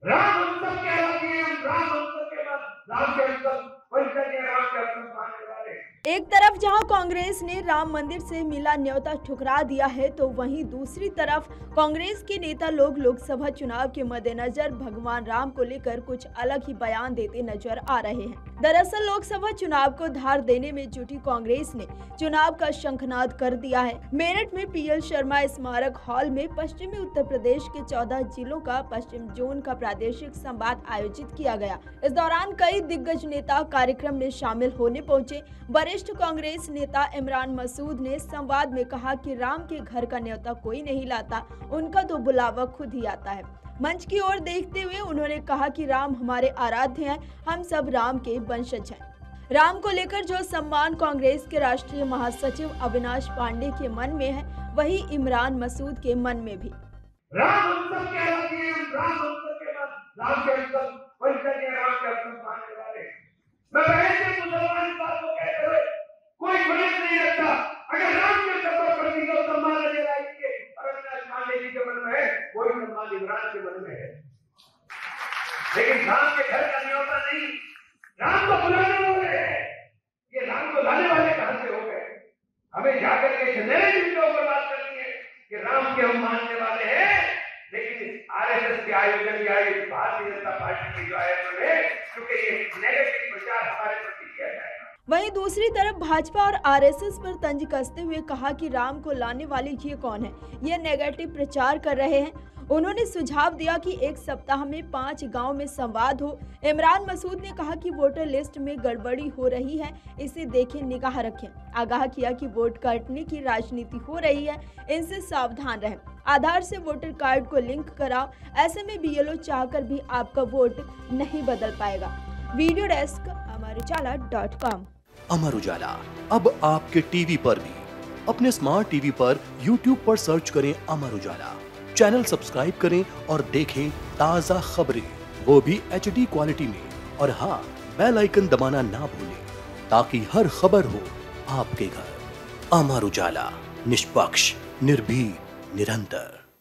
राम हम सब के आराध्य हैं, राम हम सब के राम के हम सब वंशज हैं, राम के हम सब मानने वाले। एक तरफ जहां कांग्रेस ने राम मंदिर से मिला न्योता ठुकरा दिया है, तो वहीं दूसरी तरफ कांग्रेस के नेता लोग लोकसभा चुनाव के मद्देनजर भगवान राम को लेकर कुछ अलग ही बयान देते नजर आ रहे हैं। दरअसल लोकसभा चुनाव को धार देने में जुटी कांग्रेस ने चुनाव का शंखनाद कर दिया है। मेरठ में पीएल शर्मा स्मारक हॉल में पश्चिमी उत्तर प्रदेश के 14 जिलों का पश्चिम जोन का प्रादेशिक संवाद आयोजित किया गया। इस दौरान कई दिग्गज नेता कार्यक्रम में शामिल होने पहुंचे। वरिष्ठ कांग्रेस नेता इमरान मसूद ने संवाद में कहा कि राम के घर का न्योता कोई नहीं लाता, उनका तो बुलावा खुद ही आता है। मंच की ओर देखते हुए उन्होंने कहा कि राम हमारे आराध्य हैं, हम सब राम के वंशज हैं। राम को लेकर जो सम्मान कांग्रेस के राष्ट्रीय महासचिव अविनाश पांडे के मन में है, वही इमरान मसूद के मन में भी। राम हम सब के आराध्य हैं, राम हम सब के राम के हम सब वंशज हैं, राम के हम सब मानने वाले। मैं पहले से मुसलमान बात को कहते हुए कोई गलत नहीं रखता। अगर राम के सफर पर भी सम्मान लेने लायक और अविनाश पांडे जी के मन में है, वही सम्मान इमरान के मन में है। लेकिन राम के घर का न्योता नहीं, राम को बुलाने वाले हैं। ये राम को लाने वाले कहां से हो गए? हमें जाकर के नैरेटिव के ऊपर बात करनी है कि राम के हम मानने वाले हैं, लेकिन आरएसएस के आयोजन या भारतीय जनता पार्टी के जो आयोजन है, क्योंकि ये नेगेटिव प्रचार हमारे प्रति किया जाएगा। वहीं दूसरी तरफ भाजपा और आरएसएस पर तंज कसते हुए कहा कि राम को लाने वाले ये कौन है, ये नेगेटिव प्रचार कर रहे हैं। उन्होंने सुझाव दिया कि एक सप्ताह में 5 गांव में संवाद हो। इमरान मसूद ने कहा कि वोटर लिस्ट में गड़बड़ी हो रही है, इसे देखें, निगाह रखें। आगाह किया कि वोट काटने की राजनीति हो रही है, इनसे सावधान रहें। आधार से वोटर कार्ड को लिंक कराओ, ऐसे में बीएलओ चाहकर भी आपका वोट नहीं बदल पाएगा। Video desk अमरुजाला.com। अमर उजाला अब आपके टीवी पर भी। अपने स्मार्ट टीवी पर यूट्यूब पर सर्च करें अमर उजाला, चैनल सब्सक्राइब करें और देखें ताज़ा खबरें, वो भी HD क्वालिटी में। और हाँ, बेल आइकन दबाना ना भूलें ताकि हर खबर हो आपके घर। अमर उजाला, निष्पक्ष, निर्भीक, निरंतर।